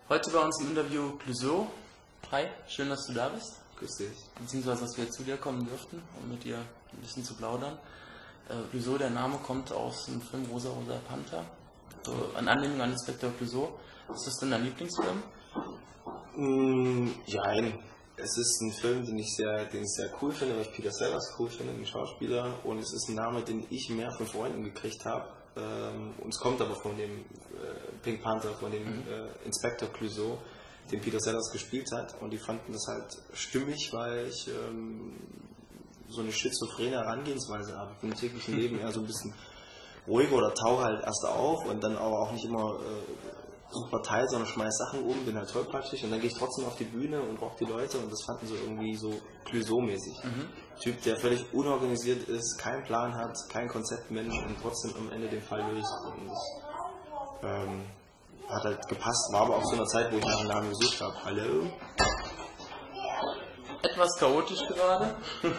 Heute bei uns im Interview Clouseau. Hi, schön, dass du da bist. Grüß dich. Beziehungsweise, dass wir zu dir kommen dürften, um mit dir ein bisschen zu plaudern. Clouseau, der Name kommt aus dem Film Rosa Rosa Panther. So, an Anlehnung an Inspektor Clouseau. Ist das denn dein Lieblingsfilm? Nein. Es ist ein Film, den ich sehr cool finde, weil ich Peter Sellers cool finde, den Schauspieler. Und es ist ein Name, den ich mehr von Freunden gekriegt habe. Und es kommt aber von dem Pink Panther, von dem Inspektor Clouseau, den Peter Sellers gespielt hat. Und die fanden das halt stimmig, weil ich so eine schizophrene Herangehensweise habe. Im täglichen Leben eher so ein bisschen ruhiger oder tauche halt erst auf und dann aber auch nicht immer super teil, sondern schmeiß Sachen um, bin halt tollpatschig und dann gehe ich trotzdem auf die Bühne und rock die Leute und das fanden sie irgendwie so Clouseau-mäßig. Typ, der völlig unorganisiert ist, keinen Plan hat, kein Konzeptmensch und trotzdem am Ende den Fall löst. Und das hat halt gepasst, war aber auch so einer Zeit, wo ich nach einem Namen gesucht habe. Hallo? Etwas chaotisch gerade.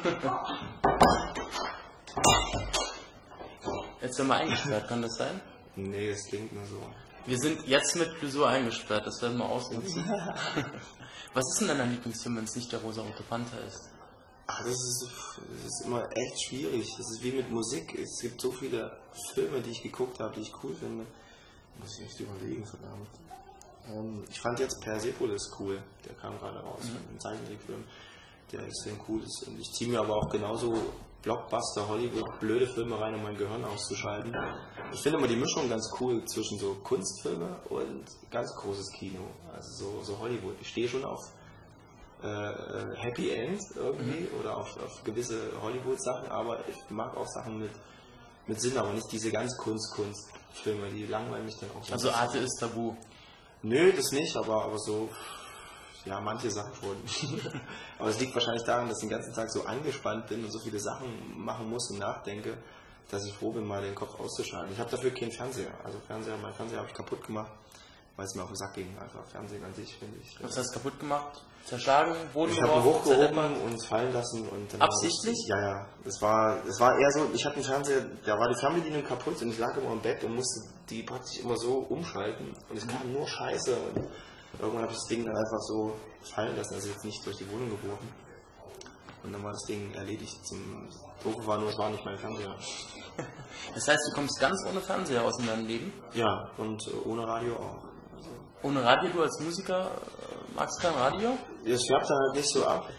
Jetzt sind wir eingesperrt, kann das sein? Nee, das klingt nur so. Wir sind jetzt mit Clouseau eingesperrt, das werden wir ausnutzen. Was ist denn dein Lieblingsfilm, wenn es nicht der Rosa-Rote Panther ist? Ach, das ist immer echt schwierig. Das ist wie mit Musik. Es gibt so viele Filme, die ich geguckt habe, die ich cool finde. Muss ich echt überlegen, verdammt. Ich fand jetzt Persepolis cool. Der kam gerade raus. Ein Zeichentrickfilm, der extrem cool ist. Und ich ziehe mir aber auch genauso Blockbuster, Hollywood, blöde Filme rein, um mein Gehirn auszuschalten. Ich finde immer die Mischung ganz cool zwischen so Kunstfilme und ganz großes Kino. Also so Hollywood. Ich stehe schon auf Happy End irgendwie oder auf gewisse Hollywood-Sachen, aber ich mag auch Sachen mit Sinn, aber nicht diese ganz Kunstfilme, die langweilen mich dann auch. Also Arte ist tabu. Nö, das nicht, aber so, ja, manche Sachen schon. Aber es liegt wahrscheinlich daran, dass ich den ganzen Tag so angespannt bin und so viele Sachen machen muss und nachdenke, dass ich froh bin, mal den Kopf auszuschalten. Ich habe dafür keinen Fernseher. Also mein Fernseher habe ich kaputt gemacht, weil es mir auf den Sack ging. Einfach Fernsehen an sich, finde ich. Was hast du kaputt gemacht? Zerschlagen? Boden Ich habe ihn hochgehoben und fallen lassen. Und dann absichtlich? Ja. Das war eher so, ich hatte einen Fernseher, da war die Fernbedienung kaputt und ich lag immer im Bett und musste die praktisch immer so umschalten. Und es kam nur Scheiße. Und irgendwann habe ich das Ding dann einfach so fallen lassen, also jetzt nicht durch die Wohnung geworfen. Und dann war das Ding erledigt. Zum Doofe war nur, es war nicht mein Fernseher. Das heißt, du kommst ganz ohne Fernseher aus in deinem Leben? Ja, und ohne Radio auch. Also ohne Radio, du als Musiker magst kein Radio? Das färbt dann halt nicht so ab.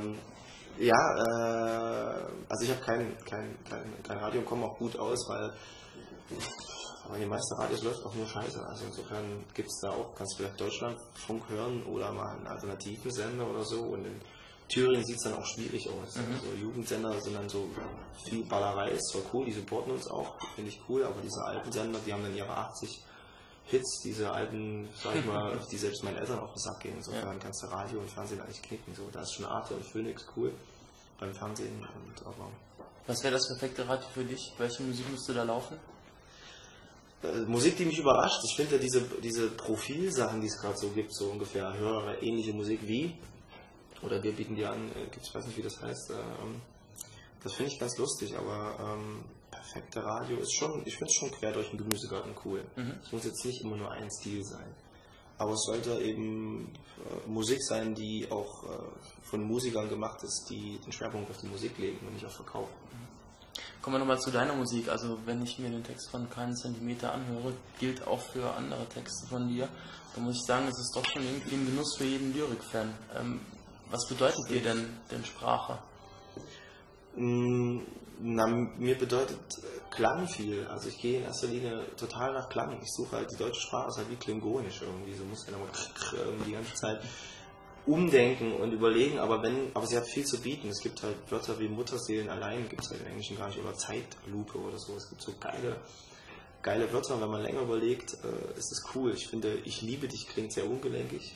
Also ich habe kein Radio und komme auch gut aus, weil aber die meisten Radios läuft auch nur Scheiße. Also insofern gibt es da auch, kannst du vielleicht Deutschlandfunk hören oder mal einen alternativen Sender oder so. Und in Thüringen sieht es dann auch schwierig aus. Also Jugendsender sind dann so viel Ballerei, ist zwar cool, die supporten uns auch, finde ich cool, aber diese alten Sender, die haben dann ihre 80 Hits, diese alten, sag ich mal, die selbst meinen Eltern auf den Sack gehen. Insofern kannst du Radio und Fernsehen eigentlich knicken. So, da ist schon Arte und Phoenix cool beim Fernsehen. Aber was wäre das perfekte Radio für dich? Welche Musik müsste da laufen? Musik, die mich überrascht. Ich finde ja diese Profilsachen, die es gerade so gibt, so ungefähr, höre ähnliche Musik wie, oder wir bieten die an, ich weiß nicht, wie das heißt, das finde ich ganz lustig, aber perfekte Radio ist schon, ich finde es schon quer durch den Gemüsegarten cool. Es muss jetzt nicht immer nur ein Stil sein, aber es sollte eben Musik sein, die auch von Musikern gemacht ist, die den Schwerpunkt auf die Musik legen und nicht auf Verkauf. Kommen wir nochmal zu deiner Musik. Also wenn ich mir den Text von Keinen Zentimeter anhöre, gilt auch für andere Texte von dir. Da muss ich sagen, es ist doch schon irgendwie ein Genuss für jeden Lyrik-Fan. Was bedeutet dir denn Sprache? Mir bedeutet Klang viel. Also ich gehe in erster Linie total nach Klang. Ich suche halt, die deutsche Sprache ist halt wie klingonisch irgendwie. So muss man irgendwie die ganze Zeit umdenken und überlegen, aber sie hat viel zu bieten. Es gibt halt Wörter wie Mutterseelen allein, gibt es halt im Englischen gar nicht, oder Zeitlupe oder so. Es gibt so geile Wörter, und wenn man länger überlegt, ist es cool. Ich finde, ich liebe dich klingt sehr ungelenkig.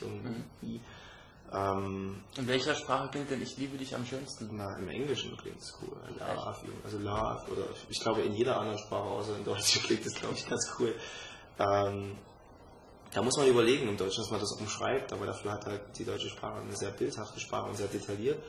In welcher Sprache klingt denn ich liebe dich am schönsten? Na, im Englischen klingt es cool. Love, oder ich glaube in jeder anderen Sprache außer in Deutsch klingt es, glaube ich, ganz cool. Da muss man überlegen im Deutschen, dass man das umschreibt, aber dafür hat halt die deutsche Sprache eine sehr bildhafte Sprache und sehr detailliert.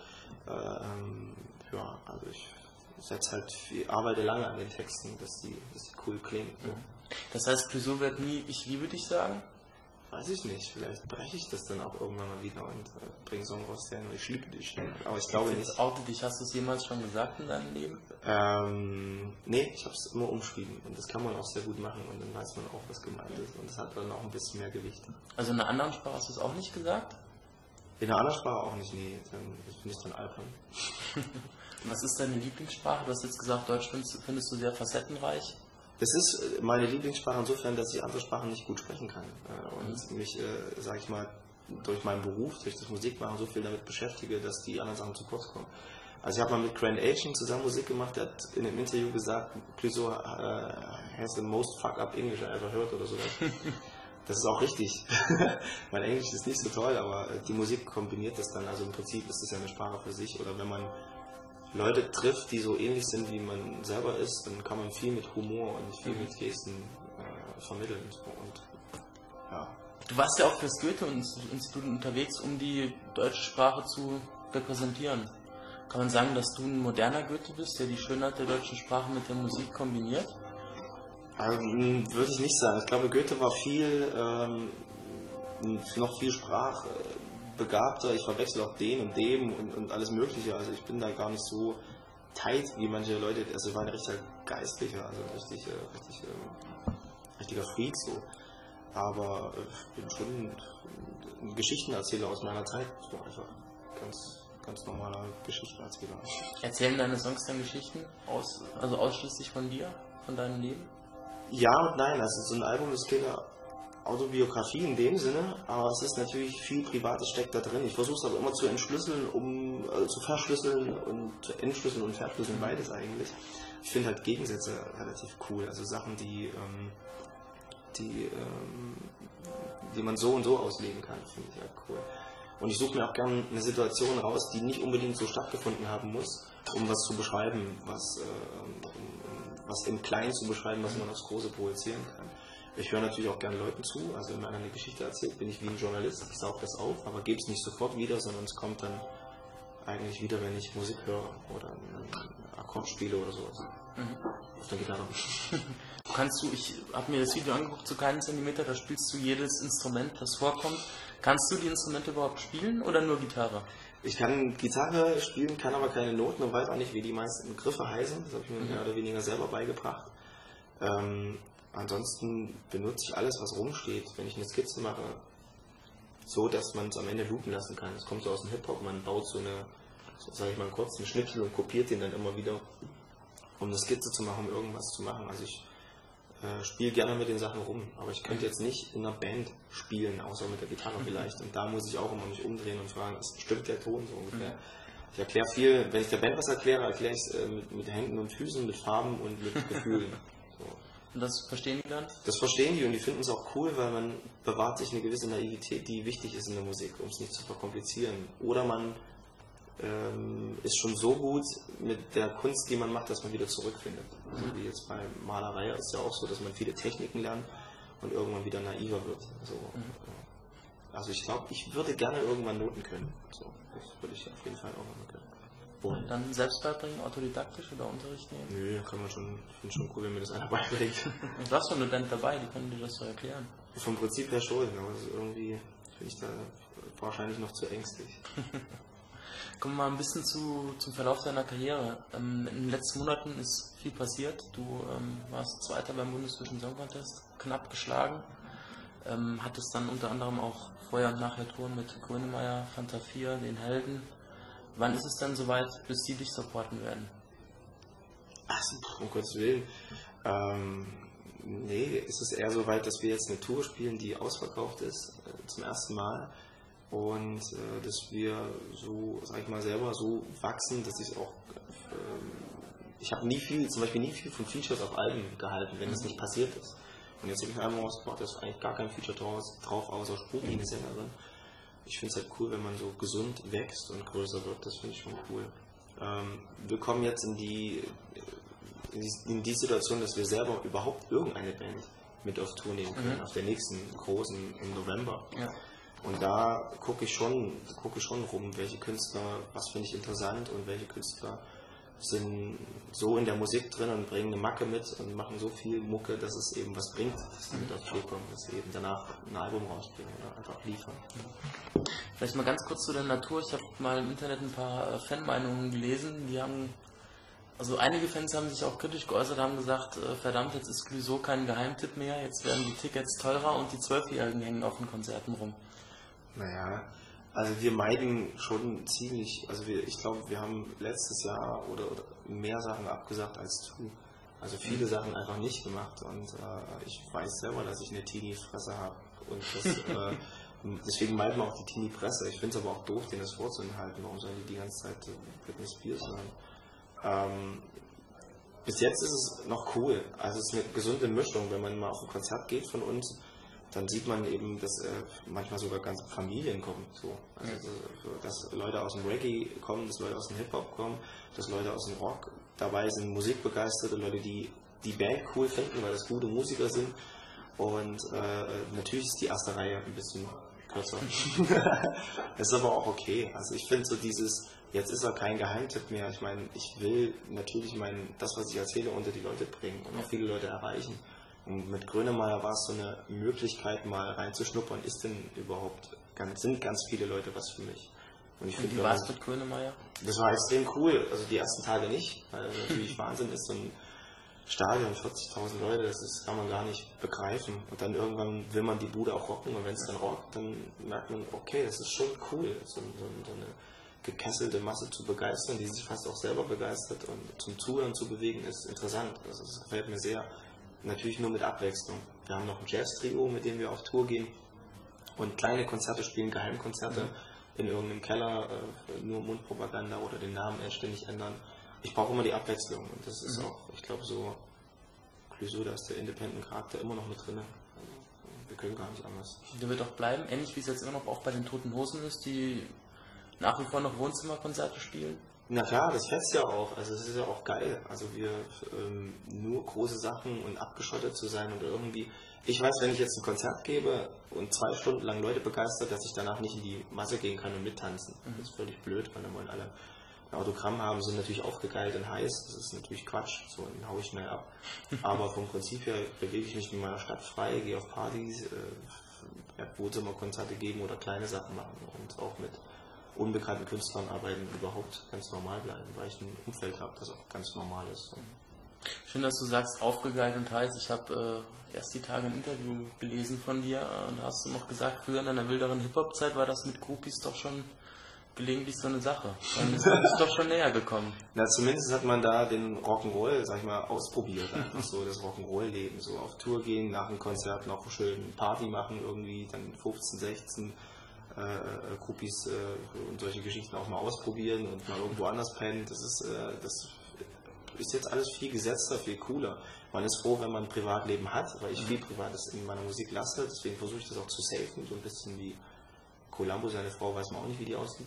Also ich arbeite lange an den Texten, dass die cool klingen. So. Das heißt, Clouseau wird nie ich liebe dich sagen? weiß ich nicht, vielleicht breche ich das dann auch irgendwann mal wieder und bringe so einen Song raus, der nur ich liebe dich. Aber ich glaube nicht. Oute dich, hast du es jemals schon gesagt in deinem Leben? Nee, ich habe es immer umschrieben und das kann man auch sehr gut machen und dann weiß man auch, was gemeint ist und das hat dann auch ein bisschen mehr Gewicht. Also in einer anderen Sprache hast du es auch nicht gesagt? In einer anderen Sprache auch nicht, nee, das finde ich dann albern. Was ist deine Lieblingssprache? Du hast jetzt gesagt, Deutsch findest du sehr facettenreich. Das ist meine Lieblingssprache insofern, dass ich andere Sprachen nicht gut sprechen kann und mich, sage ich mal, durch meinen Beruf, durch das Musikmachen so viel damit beschäftige, dass die anderen Sachen zu kurz kommen. Also ich habe mal mit Grand Agent zusammen Musik gemacht, der hat in einem Interview gesagt, Clouseau has the most fuck up English I ever heard oder sowas. Das ist auch richtig. Mein Englisch ist nicht so toll, aber die Musik kombiniert das dann, also im Prinzip ist es ja eine Sprache für sich oder wenn man Leute trifft, die so ähnlich sind, wie man selber ist, dann kann man viel mit Humor und viel mit Gesten vermitteln. Und, ja. Du warst ja auch fürs Goethe-Institut unterwegs, um die deutsche Sprache zu repräsentieren. Kann man sagen, dass du ein moderner Goethe bist, der die Schönheit der deutschen Sprache mit der Musik kombiniert? Also, würde ich nicht sagen. Ich glaube, Goethe war noch viel sprachbegabter. Ich verwechsel auch den und dem und alles Mögliche. Also ich bin da gar nicht so tight wie manche Leute. Also ich war ein richtiger Geistlicher, also richtiger Freak so. Aber ich bin schon ein Geschichtenerzähler aus meiner Zeit. So einfach ganz normaler Geschichtenerzähler. Erzählen deine Songs dann Geschichten also ausschließlich von dir, von deinem Leben? Ja und nein, also so ein Album ist keine Autobiografie in dem Sinne, aber es ist natürlich viel Privates steckt da drin. Ich versuche es aber immer zu entschlüsseln, zu verschlüsseln und zu entschlüsseln und verschlüsseln, beides eigentlich. Ich finde halt Gegensätze relativ cool, also Sachen, die man so und so auslegen kann, finde ich halt cool. Und ich suche mir auch gerne eine Situation raus, die nicht unbedingt so stattgefunden haben muss, um was zu beschreiben, was im Kleinen zu beschreiben, was man aufs Große projizieren kann. Ich höre natürlich auch gerne Leuten zu, also wenn einer eine Geschichte erzählt, bin ich wie ein Journalist, ich sauge das auf, aber gebe es nicht sofort wieder, sondern es kommt dann eigentlich wieder, wenn ich Musik höre oder einen Akkord spiele oder sowas. Auf der Gitarre. Ich habe mir das Video angeguckt zu keinen Zentimeter, da spielst du jedes Instrument, das vorkommt. Kannst du die Instrumente überhaupt spielen oder nur Gitarre? Ich kann Gitarre spielen, kann aber keine Noten und weiß auch nicht, wie die meisten Griffe heißen. Das habe ich mir mehr oder weniger selber beigebracht. Ansonsten benutze ich alles, was rumsteht. Wenn ich eine Skizze mache, so, dass man es am Ende loopen lassen kann. Es kommt so aus dem Hip-Hop, man baut so eine, sage ich mal kurz, einen Schnipsel und kopiert den dann immer wieder, um eine Skizze zu machen, um irgendwas zu machen. Also ich spiele gerne mit den Sachen rum, aber ich könnte jetzt nicht in einer Band spielen, außer mit der Gitarre vielleicht. Und da muss ich auch immer mich umdrehen und fragen, stimmt der Ton so ungefähr? Ich erkläre viel, wenn ich der Band was erkläre ich es mit Händen und Füßen, mit Farben und mit Gefühlen. So. Und das verstehen die dann? Das verstehen die und die finden es auch cool, weil man bewahrt sich eine gewisse Naivität, die wichtig ist in der Musik, um es nicht zu verkomplizieren. Oder man ist schon so gut mit der Kunst, die man macht, dass man wieder zurückfindet. Also wie jetzt bei Malerei ist ja auch so, dass man viele Techniken lernt und irgendwann wieder naiver wird. Also ich glaube, ich würde gerne irgendwann Noten können. So, das würde ich auf jeden Fall auch mal können. Und dann selbst beibringen, autodidaktisch oder Unterricht nehmen? Nö, kann man schon. Ich finde schon cool, wenn mir das einer beibringt. Du hast doch einen Student dabei, die können dir das so erklären. Vom Prinzip her schon, aber irgendwie bin ich da wahrscheinlich noch zu ängstlich. Kommen wir mal ein bisschen zum Verlauf deiner Karriere. In den letzten Monaten ist viel passiert. Du warst Zweiter beim Bundesvision Song Contest, knapp geschlagen. Hattest dann unter anderem auch vorher und nachher Touren mit Grönemeyer, Fanta 4, den Helden. Wann ist es denn soweit, bis die dich supporten werden? Ach, um Gottes Willen. Nee, es ist eher so weit, dass wir jetzt eine Tour spielen, die ausverkauft ist, zum ersten Mal. Und dass wir so, sag ich mal, selber so wachsen, dass ich auch, ich habe zum Beispiel nie viel von Features auf Alben gehalten, wenn es nicht passiert ist. Und jetzt habe ich ein Album rausgebracht, da ist eigentlich gar kein Feature drauf, außer Spruchi, eine Sängerin. Ich finde es halt cool, wenn man so gesund wächst und größer wird, das finde ich schon cool. Wir kommen jetzt in die Situation, dass wir selber überhaupt irgendeine Band mit auf Tour nehmen können, auf der nächsten großen im November. Ja. Und da gucke ich schon rum, welche Künstler, was finde ich interessant und welche Künstler sind so in der Musik drin und bringen eine Macke mit und machen so viel Mucke, dass es eben was bringt, dass die mit auf Tour kommen, dass sie eben danach ein Album rausbringen oder einfach liefern. Vielleicht mal ganz kurz zu der Natur. Ich habe mal im Internet ein paar Fanmeinungen gelesen, die haben, also einige Fans haben sich auch kritisch geäußert, haben gesagt, verdammt, jetzt ist Clouseau kein Geheimtipp mehr, jetzt werden die Tickets teurer und die 12-Jährigen hängen auf den Konzerten rum. Naja, also wir meiden schon ziemlich, also ich glaube, wir haben letztes Jahr oder mehr Sachen abgesagt als zu. Also viele Sachen einfach nicht gemacht und ich weiß selber, dass ich eine Teenie-Fresse habe und deswegen meiden wir auch die Teenie-Presse. Ich finde es aber auch doof, denen das vorzuhalten. Warum sollen die ganze Zeit Britney Spears hören? Bis jetzt ist es noch cool. Also es ist eine gesunde Mischung. Wenn man mal auf ein Konzert geht von uns, dann sieht man eben, dass manchmal sogar ganze Familien kommen. So. Also, dass Leute aus dem Reggae kommen, dass Leute aus dem Hip-Hop kommen, dass Leute aus dem Rock dabei sind, musikbegeisterte Leute, die die Band cool finden, weil das gute Musiker sind. Und natürlich ist die erste Reihe ein bisschen kürzer. Das ist aber auch okay. Also ich finde so dieses, jetzt ist er kein Geheimtipp mehr. Ich meine, ich will natürlich das, was ich erzähle, unter die Leute bringen und auch viele Leute erreichen. Und mit Grönemeyer war es so eine Möglichkeit, mal reinzuschnuppern, sind ganz viele Leute was für mich. Und wie war es mit Grönemeyer? Das war extrem cool. Also die ersten Tage nicht, weil es natürlich Wahnsinn ist. So ein Stadion, 40.000 Leute, das kann man gar nicht begreifen. Und dann irgendwann will man die Bude auch rocken und wenn es dann rockt, dann merkt man, okay, das ist schon cool, so eine gekesselte Masse zu begeistern, die sich fast auch selber begeistert und zum Zuhören zu bewegen, ist interessant. Also das gefällt mir sehr. Natürlich nur mit Abwechslung. Wir haben noch ein Jazz-Trio, mit dem wir auf Tour gehen und kleine Konzerte spielen, Geheimkonzerte in irgendeinem Keller, nur Mundpropaganda oder den Namen ständig ändern. Ich brauche immer die Abwechslung und das ist auch, ich glaube so, Clouseau, da ist der Independent-Charakter immer noch mit drin. Also, wir können gar nicht anders. Der wird auch bleiben, ähnlich wie es jetzt immer noch auch bei den Toten Hosen ist, die nach wie vor noch Wohnzimmerkonzerte spielen. Na klar, das fetzt ja auch, also es ist ja auch geil, also wir nur große Sachen und abgeschottet zu sein und irgendwie, ich weiß, wenn ich jetzt ein Konzert gebe und 2 Stunden lang Leute begeistert, dass ich danach nicht in die Masse gehen kann und mittanzen. Das ist völlig blöd, weil dann wollen alle ein Autogramm haben, sind natürlich aufgegeilt und heiß, das ist natürlich Quatsch, so den haue ich schnell ab. Aber vom Prinzip her bewege ich mich in meiner Stadt frei, gehe auf Partys, Wohnzimmerkonzerte geben oder kleine Sachen machen und auch mit unbekannten Künstlern arbeiten, überhaupt ganz normal bleiben, weil ich ein Umfeld habe, das auch ganz normal ist. Schön, dass du sagst, aufgegeilt und heiß. Ich habe erst die Tage ein Interview gelesen von dir und da hast du noch gesagt, früher in deiner wilderen Hip-Hop-Zeit war das mit Groupies doch schon gelegentlich so eine Sache. Dann ist es doch schon näher gekommen. Na, zumindest hat man da den Rock'n'Roll, sag ich mal, ausprobiert. Einfach so das Rock'n'Roll-Leben, so auf Tour gehen, nach dem Konzert noch schön Party machen, irgendwie dann 15, 16 Groupies und solche Geschichten auch mal ausprobieren und mal irgendwo anders pennen. Das ist jetzt alles viel gesetzter, viel cooler. Man ist froh, wenn man ein Privatleben hat, weil ich viel Privates in meiner Musik lasse, deswegen versuche ich das auch zu safen, so ein bisschen wie Columbo, seine Frau, weiß man auch nicht, wie die aussieht.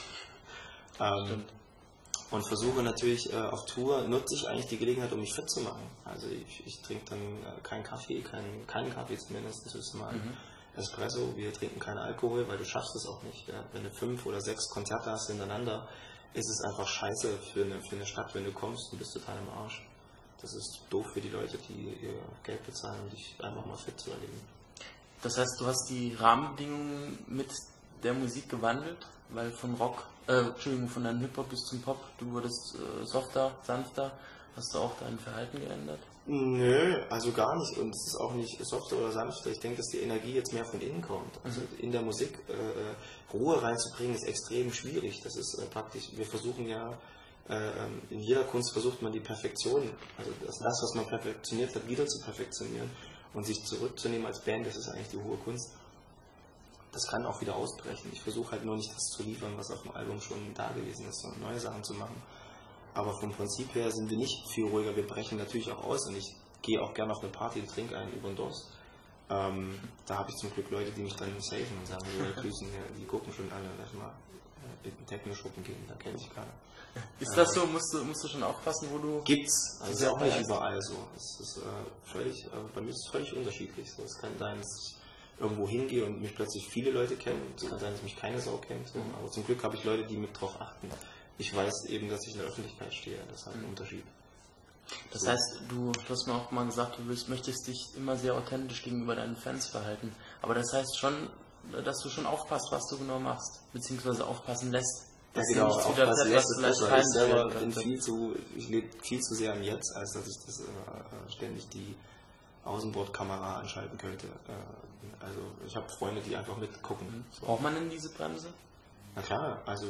Und versuche natürlich auf Tour, nutze ich eigentlich die Gelegenheit, um mich fit zu machen. Also ich trinke dann keinen Kaffee, keinen Kaffee zumindest, das ist mal Espresso, wir trinken keinen Alkohol, weil du schaffst es auch nicht. Ja? Wenn du 5 oder 6 Konzerte hast hintereinander, ist es einfach scheiße für eine Stadt, wenn du kommst, du bist total im Arsch. Das ist doof für die Leute, die ihr Geld bezahlen, um dich einfach mal fit zu erleben. Das heißt, du hast die Rahmenbedingungen mit der Musik gewandelt, weil von von deinem Hip-Hop bis zum Pop, du wurdest softer, sanfter, hast du auch dein Verhalten geändert? Nö, also gar nicht. Und es ist auch nicht softer oder sanfter. Ich denke, dass die Energie jetzt mehr von innen kommt. Also in der Musik Ruhe reinzubringen, ist extrem schwierig. Das ist praktisch, wir versuchen ja, in jeder Kunst versucht man die Perfektion, also das, was man perfektioniert hat, wieder zu perfektionieren und sich zurückzunehmen als Band, das ist eigentlich die hohe Kunst. Das kann auch wieder ausbrechen. Ich versuche halt nur nicht das zu liefern, was auf dem Album schon da gewesen ist, sondern neue Sachen zu machen. Aber vom Prinzip her sind wir nicht viel ruhiger. Wir brechen natürlich auch aus und ich gehe auch gerne auf eine Party und trinke einen über den Durst. Da habe ich zum Glück Leute, die mich dann safen und sagen, grüßen, die gucken schon alle, lass mal in den Techno-Schuppen gehen, da kenne ich keiner. Ist das so? Musst du schon aufpassen, wo du... Gibt's, also ist auch nicht überall so. Es ist bei mir ist es völlig unterschiedlich. So, es kann sein, dass ich irgendwo hingehe und mich plötzlich viele Leute kennen. Es kann sein, dass mich keine Sau kennt. So. Aber zum Glück habe ich Leute, die mit drauf achten. ich weiß eben, dass ich in der Öffentlichkeit stehe. Das ist halt ein Unterschied. Das heißt, du hast mir auch mal gesagt, du möchtest dich immer sehr authentisch gegenüber deinen Fans verhalten. Aber das heißt schon, dass du schon aufpasst, was du genau machst, beziehungsweise aufpassen lässt. Ja, genau, aufpassen lässt ist besser. Ich lebe viel zu sehr am Jetzt, als dass ich das ständig die Außenbordkamera anschalten könnte. Also ich habe Freunde, die einfach mitgucken. So. Braucht man denn diese Bremse? Na klar, also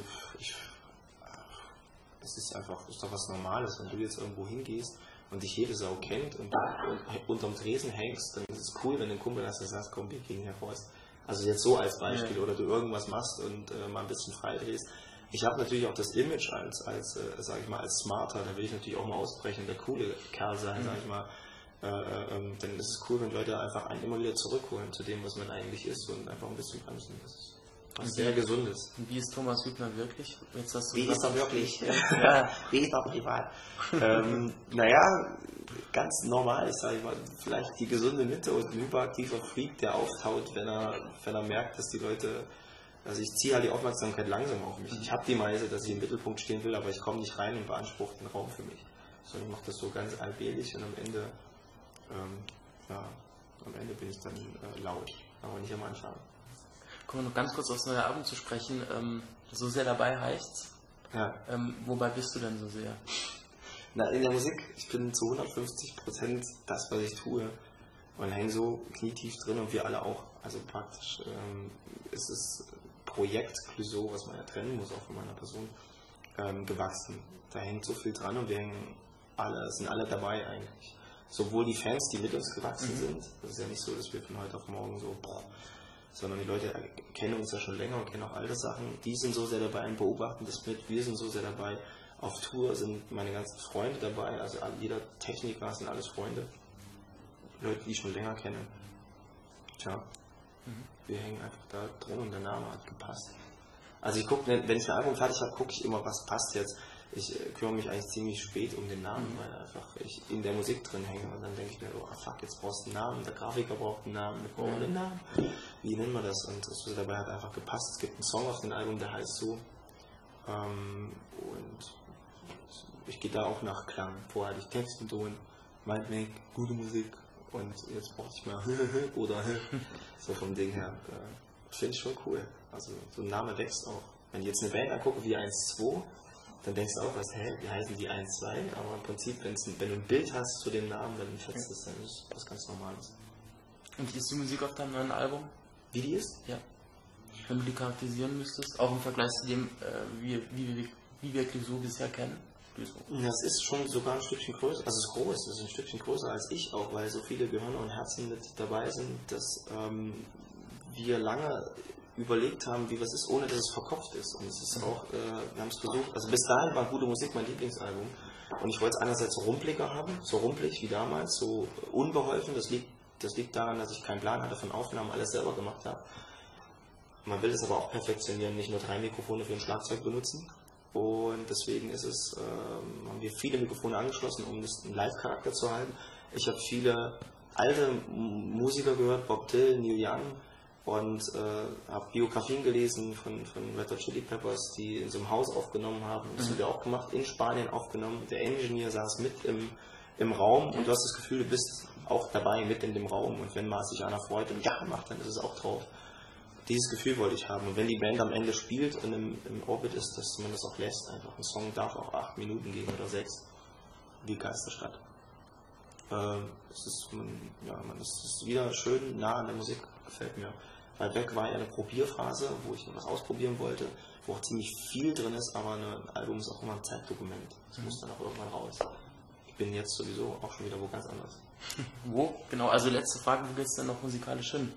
es ist doch was Normales, wenn du jetzt irgendwo hingehst und dich jede Sau kennt und unterm Tresen hängst, dann ist es cool, wenn du einen Kumpel hast, der sagt, komm, wir gehen hier raus. Also jetzt so als Beispiel, oder du irgendwas machst und mal ein bisschen frei drehst. Ich habe natürlich auch das Image sag ich mal, als Smarter, da will ich natürlich auch mal ausbrechen, der coole Kerl sein, sag ich mal. Dann ist es cool, wenn Leute einfach einen immer wieder zurückholen zu dem, was man eigentlich ist und einfach ein bisschen bremsen. Das ist was sehr Gesundes. Und wie ist Thomas Hübner wirklich? Jetzt hast du wie ist er wirklich? Ja. Wie ist er privat? Naja, ganz normal ist, sag ich mal, vielleicht die gesunde Mitte und ein hyperaktiver Freak, der auftaut, wenn er merkt, dass die Leute, also ich ziehe halt die Aufmerksamkeit langsam auf mich. Ich habe die Meise, dass ich im Mittelpunkt stehen will, aber ich komme nicht rein und beanspruche den Raum für mich. Sondern ich mache das so ganz allmählich und am Ende bin ich dann laut, aber nicht am Anfang. Kommen wir noch ganz kurz aufs neue Album zu sprechen. So sehr dabei heißt's. Ja. Wobei bist du denn so sehr? Na, in der Musik, ich bin zu 150% das, was ich tue und hänge so knietief drin und wir alle auch. Also praktisch ist das Projekt Clouseau, was man ja trennen muss, auch von meiner Person, gewachsen. Da hängt so viel dran und wir sind alle dabei eigentlich. Sowohl die Fans, die mit uns gewachsen sind, das ist ja nicht so, dass wir von heute auf morgen so, sondern die Leute kennen uns ja schon länger und kennen auch alte Sachen. Die sind so sehr dabei und beobachten das mit. Wir sind so sehr dabei. Auf Tour sind meine ganzen Freunde dabei, also jeder Techniker sind alles Freunde. Leute, die ich schon länger kenne. Tja, wir hängen einfach da drin und der Name hat gepasst. Also ich gucke, wenn ich ein Album fertig habe, gucke ich immer, was passt jetzt. Ich kümmere mich eigentlich ziemlich spät um den Namen, weil einfach ich in der Musik drin hänge und dann denke ich mir, oh fuck, jetzt brauchst du einen Namen, der Grafiker braucht einen Namen, wir brauchen einen Namen. Wie nennen wir das? Und das dabei hat einfach gepasst. Es gibt einen Song auf dem Album, der heißt so. Und ich gehe da auch nach Klang. Vorher hatte ich Text und Ton, Mindmake, gute Musik und jetzt brauchte ich mal oder so vom Ding her. Finde ich schon cool. Also so ein Name wächst auch. Wenn ich jetzt eine Band angucke wie 1-2, dann denkst du auch, wie heißen die 1-2? Aber im Prinzip, wenn du ein Bild hast zu dem Namen, dann schätzt es, dann ist was ganz Normales. Und wie ist die Musik auf deinem neuen Album? Wie die ist? Ja. Wenn du die charakterisieren müsstest, auch im Vergleich zu dem, wie wir Clouseau bisher kennen. Das ist schon sogar ein Stückchen größer, also es ist groß, es ist ein Stückchen größer als ich auch, weil so viele Gehirne und Herzen mit dabei sind, dass wir lange überlegt haben, wie was ist, ohne dass es verkopft ist. Und es ist auch, wir haben es versucht, also bis dahin war gute Musik mein Lieblingsalbum. Und ich wollte es einerseits so rumpliger haben, so rumpelig wie damals, so unbeholfen. Das liegt daran, dass ich keinen Plan hatte von Aufnahmen, alles selber gemacht habe. Man will es aber auch perfektionieren, nicht nur 3 Mikrofone für ein Schlagzeug benutzen. Und deswegen haben wir viele Mikrofone angeschlossen, um das einen Live-Charakter zu halten. Ich habe viele alte Musiker gehört, Bob Dylan, Neil Young, und habe Biografien gelesen von Red Hot Chili Peppers, die in so einem Haus aufgenommen haben. Das haben wir auch gemacht, in Spanien aufgenommen. Der Engineer saß mit im Raum und du hast das Gefühl, du bist auch dabei, mit in dem Raum. Und wenn mal sich einer freut und ja macht, dann ist es auch drauf. Dieses Gefühl wollte ich haben. Und wenn die Band am Ende spielt und im Orbit ist, dass man das auch lässt. Einfach ein Song darf auch 8 Minuten gehen oder 6. Wie Geisterstadt. Es ist wieder schön nah an der Musik, gefällt mir. Weil Weg war ja eine Probierphase, wo ich was ausprobieren wollte, wo auch ziemlich viel drin ist, aber ein Album ist auch immer ein Zeitdokument. Das muss dann auch irgendwann raus. Ich bin jetzt sowieso auch schon wieder wo ganz anders. Wo? Genau, also letzte Frage, wo geht es denn noch musikalisch hin?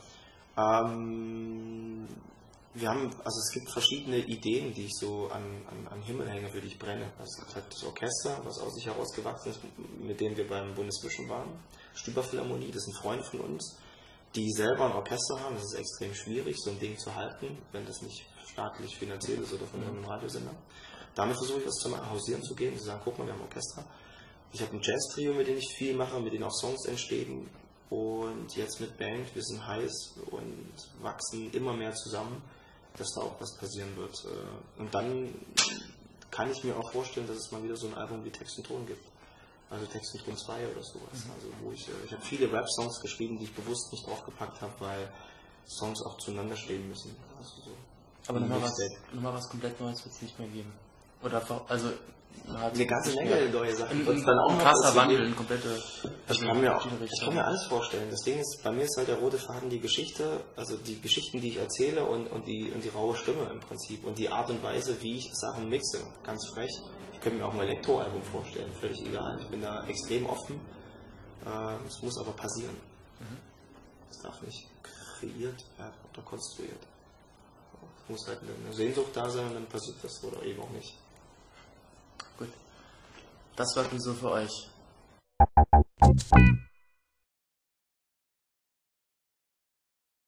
Es gibt verschiedene Ideen, die ich so an Himmel hänge, für die ich brenne. Es gibt halt das Orchester, was aus sich herausgewachsen ist, mit dem wir beim Bundesvision waren. Stüberphilharmonie, das sind Freunde von uns, die selber ein Orchester haben. Das ist extrem schwierig, so ein Ding zu halten, wenn das nicht staatlich finanziert ist oder von irgendeinem Radiosender. Damit versuche ich was zu machen, hausieren zu gehen, zu sagen, guck mal, wir haben ein Orchester. Ich habe ein Jazz-Trio, mit dem ich viel mache, mit denen auch Songs entstehen. Und jetzt mit Band, wir sind heiß und wachsen immer mehr zusammen, dass da auch was passieren wird. Und dann kann ich mir auch vorstellen, dass es mal wieder so ein Album wie Text und Ton gibt. Also Text und Ton 2 oder sowas. Also wo ich habe viele Rap-Songs geschrieben, die ich bewusst nicht draufgepackt habe, weil Songs auch zueinander stehen müssen. Also so. Aber nochmal was komplett Neues wird es nicht mehr geben. Oder einfach, also man hat eine ganze Menge neue Sachen. Ein krasser Wandel, ein komplette. Ich kann mir alles vorstellen. Das Ding ist, bei mir ist halt der rote Faden die Geschichte, also die Geschichten, die ich erzähle und die raue Stimme im Prinzip und die Art und Weise, wie ich Sachen mixe. Ganz frech. Ich könnte mir auch ein Elektroalbum vorstellen, völlig egal. Ich bin da extrem offen. Es muss aber passieren. Es darf nicht kreiert werden oder konstruiert. Es muss halt eine Sehnsucht da sein und dann passiert das oder eben auch nicht. Gut. Das war so für euch.